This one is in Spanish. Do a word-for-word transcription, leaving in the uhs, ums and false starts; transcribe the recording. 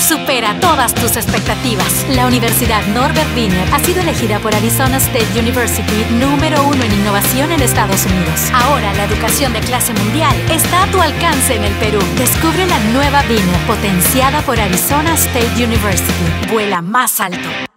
supera todas tus expectativas. La Universidad Norbert Wiener ha sido elegida por Arizona State University número uno en innovación en Estados Unidos. Ahora la educación de clase mundial está a tu alcance en el Perú. Descubre la nueva Wiener, potenciada por Arizona State University. Vuela más alto.